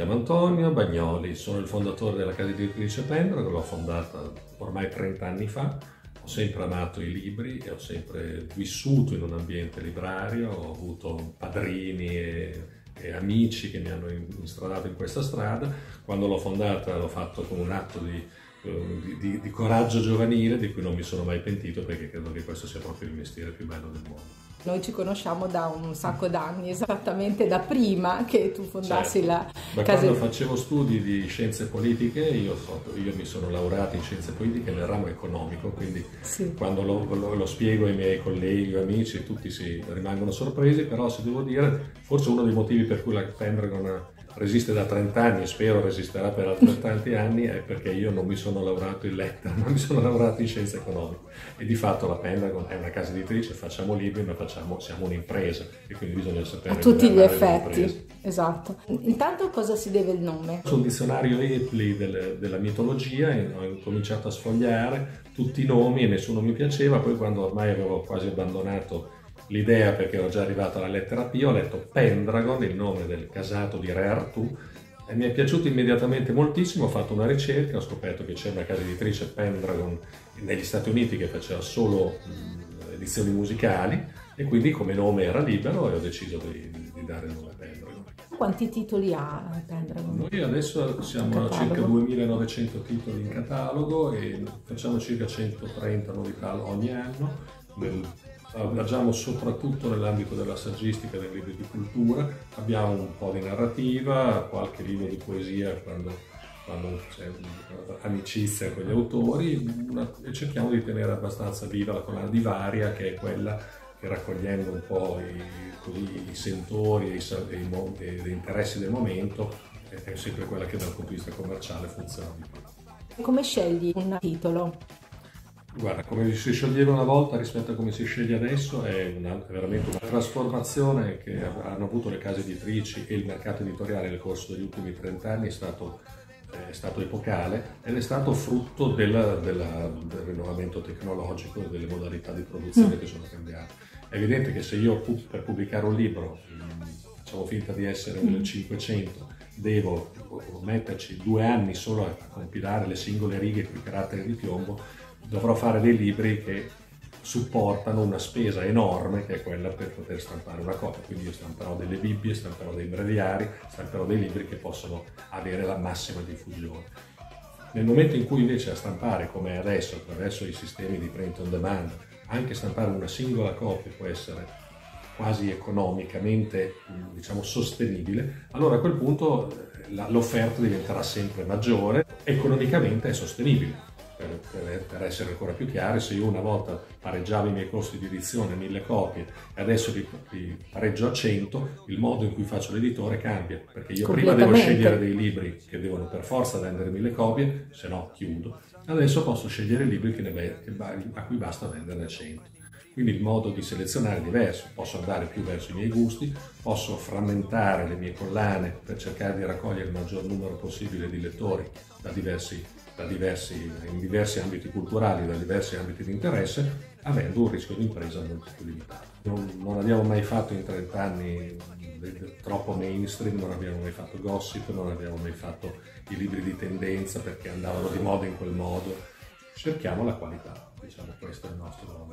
chiamo Antonio Bagnoli, sono il fondatore della casa editrice Pendragon, l'ho fondata ormai 30 anni fa. Ho sempre amato i libri e ho sempre vissuto in un ambiente librario, ho avuto padrini e amici che mi hanno instradato in questa strada. Quando l'ho fondata l'ho fatto con un atto di coraggio giovanile di cui non mi sono mai pentito, perché credo che questo sia proprio il mestiere più bello del mondo. Noi ci conosciamo da un sacco d'anni, esattamente da prima che tu fondassi la casa. Quando facevo studi di scienze politiche, io mi sono laureato in scienze politiche nel ramo economico, quindi sì, quando lo spiego ai miei colleghi o amici tutti si rimangono sorpresi, però se devo dire, forse uno dei motivi per cui la Pendragon resiste da 30 anni e spero resisterà per altrettanti anni è perché io non mi sono laureato in lettere, ma mi sono laureato in scienze economiche e di fatto la Pendragon è una casa editrice, facciamo libri ma siamo un'impresa e quindi bisogna sapere a tutti gli effetti. Esatto. Intanto a cosa si deve il nome? Sul dizionario Epley della mitologia ho cominciato a sfogliare tutti i nomi e nessuno mi piaceva, poi quando ormai avevo quasi abbandonato l'idea perché ero già arrivato alla lettera P, ho letto Pendragon, il nome del casato di Re Artù, e mi è piaciuto immediatamente moltissimo. Ho fatto una ricerca, ho scoperto che c'è una casa editrice Pendragon negli Stati Uniti che faceva solo edizioni musicali e quindi come nome era libero e ho deciso di dare il nome Pendragon. Quanti titoli ha Pendragon? Noi adesso siamo a circa 2900 titoli in catalogo e facciamo circa 130 novità ogni anno. Agiamo soprattutto nell'ambito della saggistica e dei libri di cultura, abbiamo un po' di narrativa, qualche libro di poesia quando c'è amicizia con gli autori e cerchiamo di tenere abbastanza viva la collana di Varia, che è quella che raccogliendo un po' i sentori e gli interessi del momento è sempre quella che dal punto di vista commerciale funziona di più. Come scegli un titolo? Guarda, come si sceglieva una volta rispetto a come si sceglie adesso è veramente una trasformazione che hanno avuto le case editrici e il mercato editoriale nel corso degli ultimi 30 anni, è stato epocale ed è stato frutto del rinnovamento tecnologico e delle modalità di produzione che sono cambiate. È evidente che se io per pubblicare un libro, facciamo finta di essere nel 500, devo metterci 2 anni solo a compilare le singole righe con i caratteri di piombo, dovrò fare dei libri che supportano una spesa enorme che è quella per poter stampare una copia, quindi io stamperò delle Bibbie, stamperò dei breviari, stamperò dei libri che possono avere la massima diffusione. Nel momento in cui invece a stampare, come adesso attraverso i sistemi di print on demand, anche stampare una singola copia può essere quasi economicamente, diciamo, sostenibile, allora a quel punto l'offerta diventerà sempre maggiore, economicamente è sostenibile. Per essere ancora più chiari, se io una volta pareggiavo i miei costi di edizione a 1000 copie e adesso li pareggio a 100, il modo in cui faccio l'editore cambia, perché io prima devo scegliere dei libri che devono per forza vendere 1000 copie, se no chiudo. Adesso posso scegliere libri a cui basta venderne 100. Quindi il modo di selezionare è diverso, posso andare più verso i miei gusti, posso frammentare le mie collane per cercare di raccogliere il maggior numero possibile di lettori in diversi ambiti culturali, da diversi ambiti di interesse, avendo un rischio di impresa molto più limitato. Non abbiamo mai fatto in 30 anni troppo mainstream, non abbiamo mai fatto gossip, non abbiamo mai fatto i libri di tendenza perché andavano di moda in quel modo. Cerchiamo la qualità, diciamo, questa è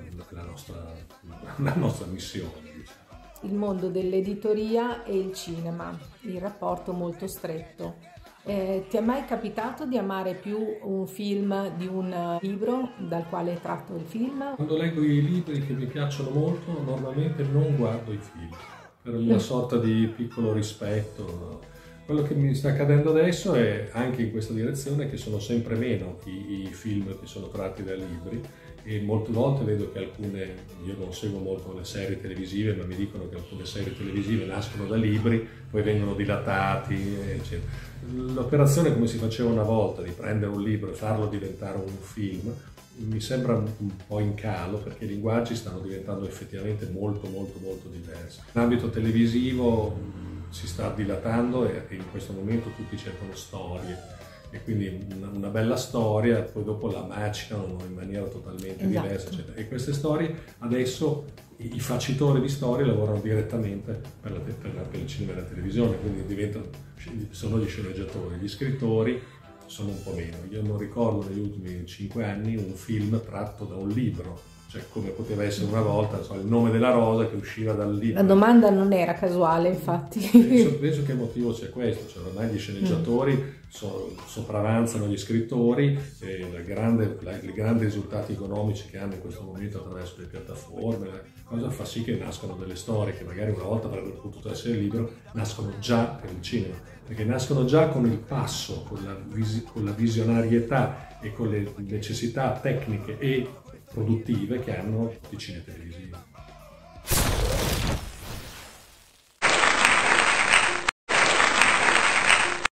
la nostra missione. Diciamo. Il mondo dell'editoria e il cinema, il rapporto molto stretto. Ti è mai capitato di amare più un film di un libro dal quale è tratto il film? Quando leggo i libri che mi piacciono molto, normalmente non guardo i film, per una sorta di piccolo rispetto. Quello che mi sta accadendo adesso è anche in questa direzione che sono sempre meno i film che sono tratti dai libri e molte volte vedo che io non seguo molto le serie televisive, ma mi dicono che alcune serie televisive nascono da libri, poi vengono dilatati, eccetera. L'operazione come si faceva una volta di prendere un libro e farlo diventare un film mi sembra un po' in calo perché i linguaggi stanno diventando effettivamente molto diversi. L'ambito televisivo si sta dilatando e in questo momento tutti cercano storie e quindi una bella storia, poi dopo la macinano in maniera totalmente diversa, eccetera. E queste storie adesso i facitori di storie lavorano direttamente per il cinema e la televisione, quindi sono gli sceneggiatori, gli scrittori sono un po' meno. Io non ricordo negli ultimi 5 anni un film tratto da un libro, cioè come poteva essere una volta, Il nome della rosa, che usciva dal libro. La domanda non era casuale, infatti. Penso che il motivo sia questo, cioè ormai gli sceneggiatori sopravanzano gli scrittori, e i grandi risultati economici che hanno in questo momento attraverso le piattaforme, cosa fa sì che nascono delle storie che magari una volta avrebbero potuto essere libro, nascono già per il cinema, perché nascono già con il passo, con la visionarietà e con le necessità tecniche e produttive che hanno i cine televisivi.